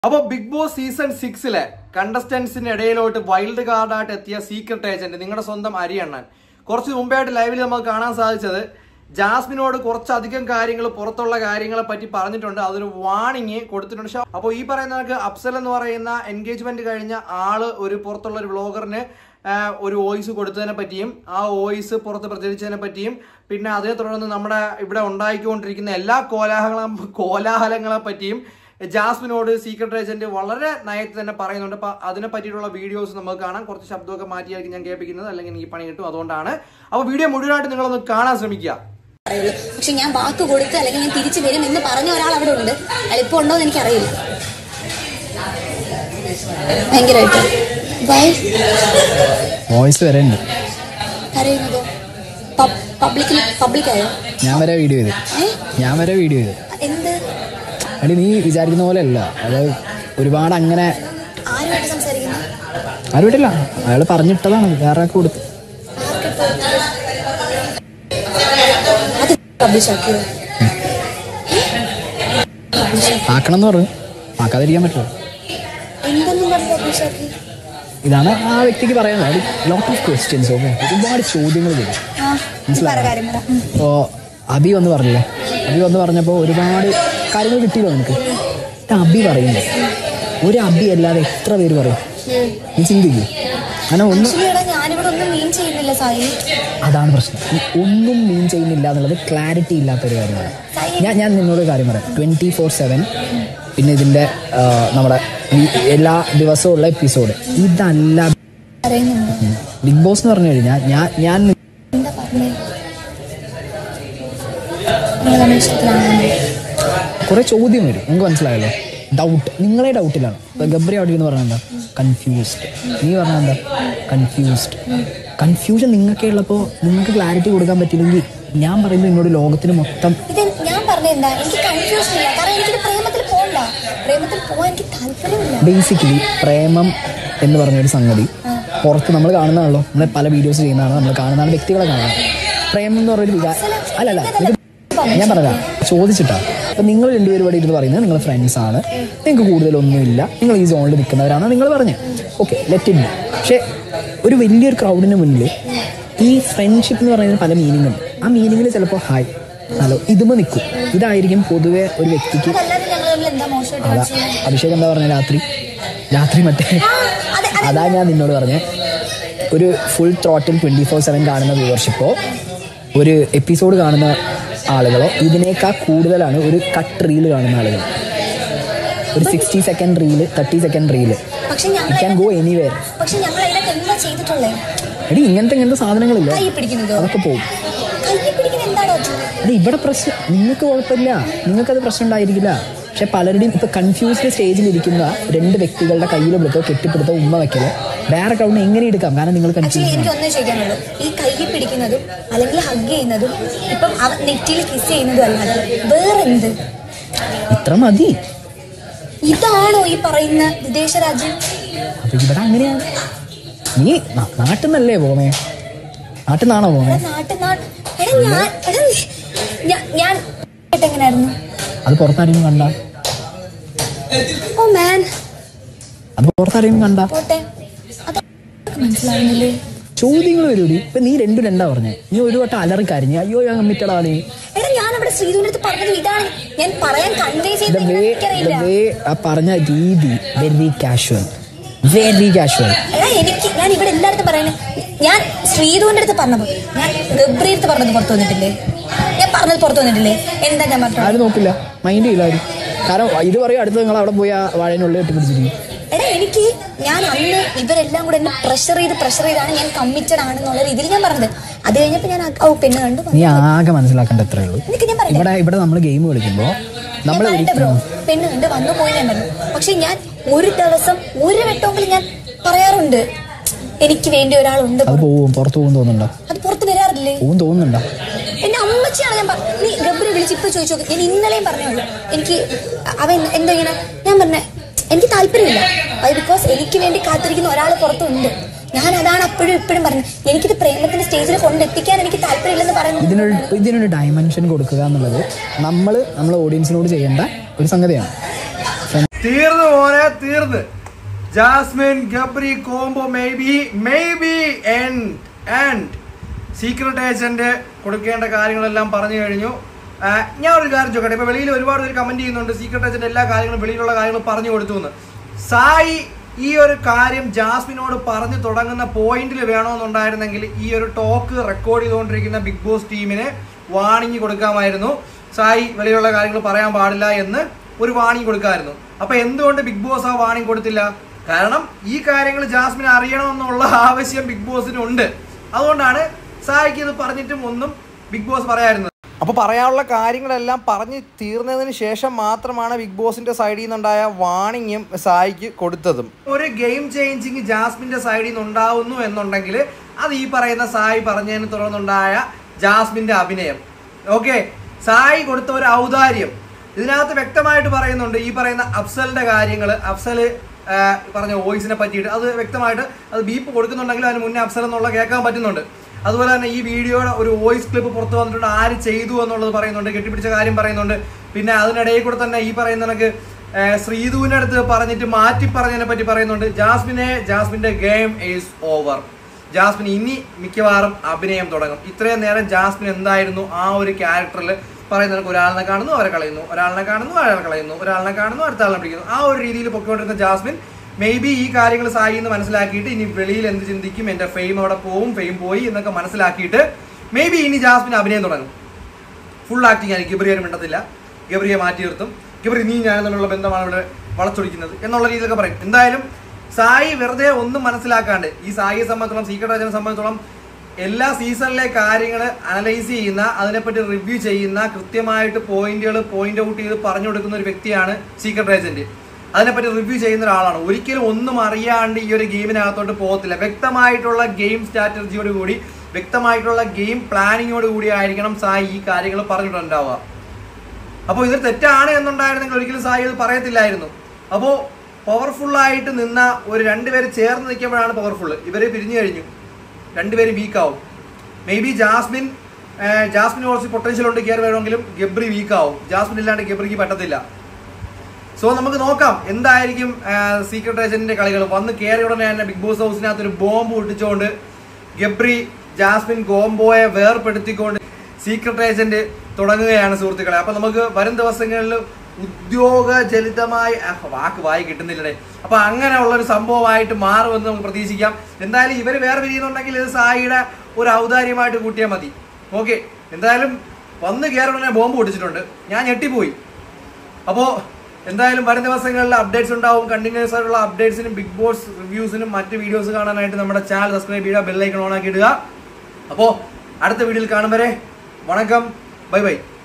അപ്പോൾ Bigg Boss season 6-ലെ കണ്ടസ്റ്റൻസിന് ഇടയിലോട്ട് വൈൽഡ് കാർഡായിട്ട് എത്തിയ സീക്രട്ട് ഏജന്റ് നിങ്ങളുടെ സ്വന്തം അരിയണ്ണൻ കുറച്ച് മുമ്പായിട്ട് ലൈവിൽ നമുക്ക് കാണാൻ സാധിച്ചത് ജാസ്മിനോട് കുറച്ചധികം കാര്യങ്ങൾ പുറത്തുള്ള കാര്യങ്ങളെ പറ്റി പറഞ്ഞിട്ടുണ്ട്. അതൊരു വാണിംഗ് കൊടുത്തിട്ടുണ്ട്. അപ്പോൾ ഈ പറയുന്ന അഫ്സൽ എന്ന് പറയുന്ന എൻഗേജ്മെന്റ് കഴിഞ്ഞ ആള് ഒരു പുറത്തുള്ള ഒരു വ്ളോഗറിന് ഒരു വോയിസ് കൊടുത്തതിനെ പറ്റിയും ആ വോയിസ് പുറത്ത് പ്രചരിച്ചതിനെ പറ്റിയും പിന്നെ അതേ തുടർന്ന് നമ്മുടെ ഇവിടെ ഉണ്ടായിക്കൊണ്ടിരിക്കുന്ന എല്ലാ കോലാഹലങ്ങളെ പറ്റിയും ജാസ്മിനോട് സീക്രട്ട് ഏജന്റ് വളരെ നയത്തിൽ തന്നെ പറയുന്നുണ്ട്. അപ്പൊ അതിനെ പറ്റിയിട്ടുള്ള വീഡിയോസ് നമുക്ക് കാണാം. കുറച്ച് ശബ്ദമൊക്കെ മാറ്റിയായിരിക്കും ഞാൻ കേൾപ്പിക്കുന്നത്, അല്ലെങ്കിൽ എനിക്ക് പണി കിട്ടും. അതുകൊണ്ടാണ്. അപ്പൊ വീഡിയോ മുഴുവനായിട്ട് നിങ്ങളൊന്ന് കാണാൻ ശ്രമിക്കുക. പക്ഷെ ഞാൻ വാക്ക് കൊടുത്ത് അല്ലെങ്കിൽ ഞാൻ തിരിച്ചു വരും എന്ന് പറഞ്ഞ ഒരാൾ അവിടെ ഉണ്ട്. എളുപ്പം ഉണ്ടോ എന്ന് എനിക്കറിയില്ല. ഭയങ്കരമായിട്ട് വോയിസ് വരെയുണ്ട്. കരയുന്നതോ പബ്ലിക്കായോ? ഞാൻ വരെ വീഡിയോ ചെയ്തു. എന്ത് അടി നീ വിചാരിക്കുന്ന പോലെ അല്ല. അതായത് ഒരുപാട് അങ്ങനെ ആരുമായിട്ട് സംസാരിക്കുന്നു? ആരുമായിട്ടില്ല, അയാൾ പറഞ്ഞിട്ടതാണ് വേറെ ആൾക്ക് കൊടുത്ത്. ആക്കണം എന്ന് പറഞ്ഞു, ആക്കാതിരിക്കാൻ പറ്റുമോ? ഇതാണ് ആ വ്യക്തിക്ക് പറയാനുള്ളത്. Lot of questions. ഓക്കെ, ഒരുപാട് ചോദ്യങ്ങൾ വരും. മനസ്സിലായോ? ഇപ്പോൾ അബി വന്ന് പറഞ്ഞില്ലേ, അബി വന്ന് പറഞ്ഞപ്പോൾ ഒരുപാട് കാര്യങ്ങൾ കിട്ടിയല്ലോ നിനക്ക്. അബി പറയുന്നത് ഒരു അബി അല്ലാതെ എത്ര പേര് പറയും? നീ ചിന്തിക്കും. അങ്ങനെ അതാണ് പ്രശ്നം. ഒന്നും മീൻ ചെയ്യുന്നില്ല എന്നുള്ളത് ക്ലാരിറ്റി ഇല്ലാത്തൊരു കാര്യമാണ്. ഞാൻ നിന്നോട് കാര്യം പറയാം. 24/7 പിന്നെ ഇതിൻ്റെ നമ്മുടെ എല്ലാ ദിവസവും ഉള്ള എപ്പിസോഡ് ഇതല്ല ബിഗ് ബോസ് എന്ന് പറഞ്ഞു കഴിഞ്ഞാൽ ഞാൻ കുറെ ചോദ്യം വരും. നിങ്ങൾക്ക് മനസ്സിലായല്ലോ. ഡൗട്ട്, നിങ്ങളെ ഡൗട്ടിലാണ്. ഇപ്പൊ ഗബ്രി ഔട്ടി എന്ന് പറഞ്ഞാൽ എന്താ? കൺഫ്യൂസ്ഡ്. നീ പറഞ്ഞാൽ എന്താ? കൺഫ്യൂഷൻ നിങ്ങൾക്കേ ഉള്ളപ്പോൾ നിങ്ങൾക്ക് ക്ലാരിറ്റി കൊടുക്കാൻ പറ്റില്ലെങ്കിൽ ഞാൻ പറയുന്നത് എന്നോട് ലോകത്തിന് മൊത്തം ബേസിക്കലി പ്രേമം എന്ന് പറഞ്ഞൊരു സംഗതി പുറത്ത് നമ്മൾ കാണുന്നതാണല്ലോ. നമ്മൾ പല വീഡിയോസ് ചെയ്യുന്നതാണ്, നമ്മൾ കാണുന്നതാണ്, വ്യക്തികളെ കാണുന്നത്. പ്രേമം എന്ന് പറഞ്ഞൊരു അല്ലല്ല, ഞാൻ പറഞ്ഞതാ ചോദിച്ചിട്ടാ. അപ്പം നിങ്ങൾ രണ്ടുപേരും ഇവിടെ ഇരുന്ന് പറയുന്നത് നിങ്ങൾ ഫ്രണ്ട്സ് ആണ്, നിങ്ങൾക്ക് കൂടുതലൊന്നുമില്ല, നിങ്ങൾ ഈ സോണിൽ നിൽക്കുന്നവരാണ് നിങ്ങൾ പറഞ്ഞത്. Okay, let it be. പക്ഷേ ഒരു വലിയൊരു ക്രൗഡിന് മുന്നിൽ ഈ ഫ്രണ്ട്ഷിപ്പ് എന്ന് പറയുന്നത് പല മീനിങ് ഉണ്ട്. ആ മീനിങ്ങിൽ ചിലപ്പോൾ ഹായ് ഹലോ ഇതുമ്പോൾ നിൽക്കും. ഇതായിരിക്കും പൊതുവെ ഒരു വ്യക്തിക്ക്. അതാ അഭിഷേക് എന്താ പറഞ്ഞത്? രാത്രി മറ്റേ അതാ ഞാൻ നിന്നോട് പറഞ്ഞത്. ഒരു ഫുൾ ത്രോട്ടിൽ 24/7 കാണുന്ന വ്യൂവർഷിപ്പോ ഒരു എപ്പിസോഡ് കാണുന്ന ആളുകളോ ഇതിനേക്കാൾ കൂടുതലാണ് ഒരു കട്ട് റീല് കാണുന്ന ആളുകൾ. ഒരു 60 second reel, 30 second reel, it can go anywhere. എടി ഇങ്ങനത്തെ സാധനങ്ങളില്ല, അതൊക്കെ പോകും. ഇവിടെ പ്രശ്നം നിങ്ങൾക്ക് കുഴപ്പമില്ല, നിങ്ങൾക്കത് പ്രശ്നം ഉണ്ടായിരിക്കില്ല. പക്ഷെ പലരുടെയും ഇപ്പൊ കൺഫ്യൂസ്ഡ് സ്റ്റേജിലിരിക്കുന്ന രണ്ട് വ്യക്തികളുടെ കയ്യിൽ പിടുത്തോ കെട്ടിപ്പിടുത്തോ ഉമ്മ വെക്കലോ വേറെ ക്രൗഡിനെ എങ്ങനെ എടുക്കാം? കാരണം നിങ്ങൾ എനിക്കൊന്നേ ചോദിക്കാനുള്ളൂ. ഈ കൈ പിടിക്കുന്നതും അല്ലെങ്കിൽ ഹഗ് ചെയ്യുന്നതും ഇപ്പം നെറ്റിൽ കിസ് ചെയ്യുന്നതും അല്ലാതെ വേറെ എന്ത്? ഇത്ര മതി. ഇതാണോ ഈ പറയുന്ന വിദേശ രാജ്യം? അപ്പൊ ഇവിടെ അങ്ങനെയാണ്. നീ നാട്ടിൽ നിന്നല്ലേ പോമേ? നാട്ടിൽ നിന്നാണോ പോമേ? ഞാൻ എങ്ങനെയായിരുന്നു അത് പുറത്താരെയും കണ്ട? അത് പുറത്താരെയും കണ്ട മനസ്സിലാവുന്നില്ലേ? ചോദ്യങ്ങൾ വരൂടി. ഇപ്പൊ നീ രണ്ടാ പറഞ്ഞേ. നീ ഒരു വട്ടം അലറി കരഞ്ഞു, അയ്യോ ഞാൻ കമ്മിറ്റഡാ നീ. പറഞ്ഞ രീതി വെരി കാഷ്വൽ. ഞാൻ ഇവിടെ എല്ലായിടത്തും പറയുന്നത്. ഞാൻ ശ്രീധുവിന്റെ അടുത്ത് പറഞ്ഞപ്പോ ഞാൻ ഗബ്രി അടുത്ത് പറഞ്ഞത് പുറത്തു വന്നിട്ടില്ലേ? ഞാൻ പറഞ്ഞത് പുറത്തു വന്നിട്ടില്ലേ? എന്താ ഞാൻ പറഞ്ഞത്? ആരും നോക്കില്ല, മൈൻഡ് ചെയ്യില്ല ആരും. കാരണം ഇത് പറയും അടുത്ത് നിങ്ങൾ അവിടെ പോയി ആ വാഴനുള്ളിൽ ഇട്ടുപിടിച്ചിരിക്കും. എടാ എനിക്ക് ഞാൻ അന്ന് ഇവരെല്ലാം കൂടെ എന്നെ പ്രഷർ ചെയ്താണ് ഞാൻ കമ്മിറ്റഡ് ആണെന്നുള്ള രീതിയിൽ ഞാൻ പറഞ്ഞത്. അത് കഴിഞ്ഞപ്പോ ഞാൻ പെണ്ണ് കണ്ടു. നീ ആകെ മനസ്സിലാക്കേണ്ട എത്രയേ ഉള്ളൂ. ഇവിടെ നമ്മൾ ഗെയിം കളിക്കുമ്പോ നമ്മൾ പെണ്ണ് കണ്ട് വന്നു പോയി ഞാൻ പറഞ്ഞു. പക്ഷെ ഞാൻ ഒരു ദിവസം ഒരു വട്ടമെങ്കിലും ഞാൻ പറയാറുണ്ട് എനിക്ക് വേണ്ടി ഒരാളുണ്ട്. അത് പോവും, പുറത്തു പോകും തോന്നുന്നുണ്ടോ? അത് പുറത്ത് വരാറില്ലേ? പോകും തോന്നുന്നുണ്ടോ? എന്റെ അമ്മച്ചിയാണ് ഞാൻ നീ ഗബ്രി വിളിച്ച് ഇപ്പൊ ചോദിച്ചു നോക്കി. ഞാൻ ഇന്നലെയും പറഞ്ഞോളൂ എനിക്ക് അവൻ എന്താ ഇങ്ങനെ. ഞാൻ പറഞ്ഞ എനിക്ക് താല്പര്യമില്ല. അത് ബിക്കോസ് എനിക്ക് വേണ്ടി കാത്തിരിക്കുന്ന ഒരാൾ പുറത്തുണ്ട്. ഞാൻ അതാണ് എപ്പോഴും പറഞ്ഞത്. എനിക്കിത് പ്രേമത്തിന്റെ സ്റ്റേജിൽ കൊണ്ടെത്തിക്കാൻ എനിക്ക് താല്പര്യമില്ലെന്ന് പറയുന്നത്. ഇതിനൊരു ഡയമെൻഷൻ കൊടുക്കുക എന്നുള്ളത് നമ്മളെ ഓഡിയൻസിനോട് ചെയ്യേണ്ട ഒരു സംഗതിയാണ്. തീർന്നു മോനെ, തീർന്ന്. Jasmine Gabri combo maybe and secret agent കൊടുക്കേണ്ട കാര്യങ്ങളെല്ലാം പറഞ്ഞു കഴിഞ്ഞു. ഞാൻ ഒരു കാര്യം ചോദിക്കട്ടെ, ഇപ്പൊ വെളിയിൽ ഒരുപാട് പേര് കമന്റ് ചെയ്യുന്നുണ്ട് സീക്രട്ട് ഏജന്റ് എല്ലാ കാര്യങ്ങളും വെളിയിലുള്ള കാര്യങ്ങൾ പറഞ്ഞു കൊടുത്തു എന്ന്. സായി ഈ ഒരു കാര്യം ജാസ്മിനോട് പറഞ്ഞു തുടങ്ങുന്ന പോയിന്റിൽ വേണമെന്നുണ്ടായിരുന്നെങ്കിൽ ഈ ഒരു ടോക്ക് റെക്കോർഡ് ചെയ്തുകൊണ്ടിരിക്കുന്ന ബിഗ് ബോസ് ടീമിന് വാണിംഗ് കൊടുക്കാമായിരുന്നു. സായി വെളിയിലുള്ള കാര്യങ്ങൾ പറയാൻ പാടില്ല എന്ന് ഒരു വാണിംഗ് കൊടുക്കാമായിരുന്നു. അപ്പൊ എന്തുകൊണ്ട് ബിഗ് ബോസ് ആ വാണിംഗ് കൊടുത്തില്ല? കാരണം ഈ കാര്യങ്ങൾ ജാസ്മിൻ അറിയണമെന്നുള്ള ആവശ്യം ബിഗ് ബോസിനുണ്ട്. അതുകൊണ്ടാണ് സായിക്ക് ഇത് പറഞ്ഞിട്ടും ഒന്നും ബിഗ് ബോസ് പറയാമായിരുന്നത്. അപ്പോൾ പറയാനുള്ള കാര്യങ്ങളെല്ലാം പറഞ്ഞ് തീർന്നതിന് ശേഷം മാത്രമാണ് ബിഗ് ബോസിന്റെ സൈഡിൽ നിന്നുണ്ടായ വാണിംഗും സായിക്ക് കൊടുത്തതും. ഒരു ഗെയിം ചേഞ്ചിങ് ജാസ്മിന്റെ സൈഡിൽ നിന്ന് ഉണ്ടാവുന്നു എന്നുണ്ടെങ്കിൽ അത് ഈ പറയുന്ന സായി പറഞ്ഞതിന് തുടർന്നുണ്ടായ ജാസ്മിന്റെ അഭിനയം. ഓക്കെ, സായി കൊടുത്ത ഒരു ഔദാര്യം ഇതിനകത്ത് വ്യക്തമായിട്ട് പറയുന്നുണ്ട്. ഈ പറയുന്ന അഫ്സലിന്റെ കാര്യങ്ങൾ, അഫ്സല് പറഞ്ഞ വോയിസിനെ പറ്റിയിട്ട് അത് വ്യക്തമായിട്ട് അത് ബീപ്പ് കൊടുക്കുന്നുണ്ടെങ്കിൽ അതിന് മുന്നേ അഫ്സൽ എന്നുള്ള കേൾക്കാൻ പറ്റുന്നുണ്ട്. അതുപോലെ തന്നെ ഈ വീഡിയോയുടെ ഒരു വോയിസ് ക്ലിപ്പ് പുറത്തു വന്നിട്ടുണ്ട്, ആര് ചെയ്തു എന്നുള്ളത് പറയുന്നുണ്ട്, കെട്ടിപ്പിടിച്ച കാര്യം പറയുന്നുണ്ട്. പിന്നെ അതിനിടയിൽ കൂടെ തന്നെ ഈ പറയുന്ന കണക്ക് ശ്രീധുവിന്റെ അടുത്ത് പറഞ്ഞിട്ട് മാറ്റി പറഞ്ഞതിനെ പറ്റി പറയുന്നുണ്ട്. ജാസ്മിന്റെ ഗെയിം ഈസ് ഓവർ. ജാസ്മിൻ ഇനി മിക്കവാറും അഭിനയം തുടങ്ങും. ഇത്രയും നേരം ജാസ്മിൻ എന്തായിരുന്നു ആ ഒരു ക്യാരക്ടറിൽ പറയുന്ന കണക്ക് ഒരാളിനെ കാണുന്നു അവരെ കളയുന്നു, ഒരാളിനെ കാണുന്നു അയാളെ കളയുന്നു, ഒരാളിനെ കാണുന്നു അടുത്ത ആളിനെ പിടിക്കുന്നു, ആ ഒരു രീതിയിൽ പൊക്കോണ്ടിരുന്ന ജാസ്മിൻ മേബി ഈ കാര്യങ്ങൾ സായി എന്ന് മനസ്സിലാക്കിയിട്ട് ഇനി വെളിയിൽ എന്ത് ചിന്തിക്കും, എന്റെ ഫെയിം അവിടെ പോവും, ഫെയിം പോയി എന്നൊക്കെ മനസ്സിലാക്കിയിട്ട് മേബി ഇനി ജാസ്മിൻ അഭിനയം തുടങ്ങും. ഫുൾ ആക്ടിങ് ആയിരിക്കും. ഗബ്രിയെ മിണ്ടത്തില്ല, ഗബ്രിയെ മാറ്റി നിർത്തും, ഗബ്രി നീ ഞാൻ തമ്മിലുള്ള ബന്ധമാണ് ഇവിടെ വളച്ചൊടിക്കുന്നത് എന്നുള്ള രീതിയിലൊക്കെ പറയും. എന്തായാലും സായി വെറുതെ ഒന്നും മനസ്സിലാക്കാണ്ട് ഈ സായിയെ സംബന്ധിച്ചോളം, സീക്രട്ട് ഏജന്റിനെ സംബന്ധിച്ചോളം എല്ലാ സീസണിലെ കാര്യങ്ങൾ അനലൈസ് ചെയ്യുന്ന, അതിനെപ്പറ്റി റിവ്യൂ ചെയ്യുന്ന, കൃത്യമായിട്ട് പോയിന്റ് ഔട്ട് ചെയ്ത് പറഞ്ഞു കൊടുക്കുന്ന ഒരു വ്യക്തിയാണ് സീക്രട്ട് ഏജന്റ്. അതിനെപ്പറ്റി റിവ്യൂ ചെയ്യുന്ന ഒരാളാണ്. ഒരിക്കലും ഒന്നും അറിയാണ്ട് ഈ ഒരു ഗെയിമിനകത്തോട്ട് പോകത്തില്ല. വ്യക്തമായിട്ടുള്ള ഗെയിം സ്ട്രാറ്റജിയോട് കൂടി, വ്യക്തമായിട്ടുള്ള ഗെയിം പ്ലാനിങ്ങോട് കൂടി ആയിരിക്കണം സായി ഈ കാര്യങ്ങൾ പറഞ്ഞിട്ടുണ്ടാവുക. അപ്പോൾ ഇത് തെറ്റാണ് എന്നുണ്ടായിരുന്നെങ്കിൽ ഒരിക്കലും സായി അത് പറയത്തില്ലായിരുന്നു. അപ്പോൾ പവർഫുള്ളായിട്ട് നിന്ന ഒരു രണ്ടുപേര് ചേർന്ന് നിൽക്കുമ്പോഴാണ് പവർഫുൾ. ഇവരെ പിരിഞ്ഞു കഴിഞ്ഞു, രണ്ടുപേരും വീക്കാവും. മേ ബി ജാസ്മിൻ കുറച്ച് പൊട്ടൻഷ്യൽ ഉണ്ട് കയറി വരുമെങ്കിലും ഗബ്രി വീക്കാവും. ജാസ്മിൻ ഇല്ലാണ്ട് ഗബ്രിക്ക് പറ്റത്തില്ല. സോ നമുക്ക് നോക്കാം എന്തായിരിക്കും സീക്രട്ട് ഏജന്റിന്റെ കളികൾ. വന്ന് കയറി ഉടനെ തന്നെ ബിഗ് ബോസ് ഹൗസിനകത്ത് ഒരു ബോംബ് പൊട്ടിച്ചുകൊണ്ട് ഗബ്രി ജാസ്മിൻ കോംബോയെ വേർപ്പെടുത്തിക്കൊണ്ട് സീക്രട്ട് ഏജന്റ് തുടങ്ങുകയാണ് സുഹൃത്തുക്കളെ. അപ്പൊ നമുക്ക് വരും ദിവസങ്ങളിൽ ഉദ്യോഗജലിതമായി വായി കിട്ടുന്നില്ലേ, അപ്പൊ അങ്ങനെയുള്ള ഒരു സംഭവമായിട്ട് മാറുമെന്ന് നമുക്ക് പ്രതീക്ഷിക്കാം. എന്തായാലും ഇവർ വേറെ പിരിയുന്നുണ്ടെങ്കിൽ ഇത് സായിയുടെ ഒരു ഔദാര്യമായിട്ട് കൂട്ടിയാൽ മതി. ഓക്കെ, എന്തായാലും വന്ന് കയറി ഉടനെ ബോംബ് പൊട്ടിച്ചിട്ടുണ്ട്, ഞാൻ ഞെട്ടിപ്പോയി. അപ്പോൾ എന്തായാലും വരും ദിവസങ്ങളിൽ അപ്ഡേറ്റ്സ് ഉണ്ടാവും. കണ്ടിന്യൂസ് ആയിട്ടുള്ള അപ്ഡേറ്റ്സിനും ബിഗ് ബോസ് റിവ്യൂസിനും മറ്റ് വീഡിയോസ് കാണാനായിട്ട് നമ്മുടെ ചാനൽ സബ്സ്ക്രൈബ് ചെയ്യുക, ബെൽ ഐക്കൺ ഓൺ ആക്കി ഇടുക. അപ്പോൾ അടുത്ത വീഡിയോയിൽ കാണും വരെ വണക്കം, ബൈ ബൈ.